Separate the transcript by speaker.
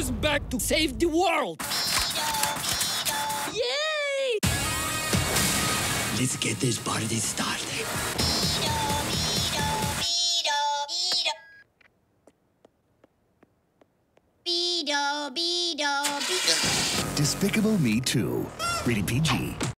Speaker 1: heroes back to save the world. Yay!
Speaker 2: Let's get this party started. Despicable Me 2. Rated PG.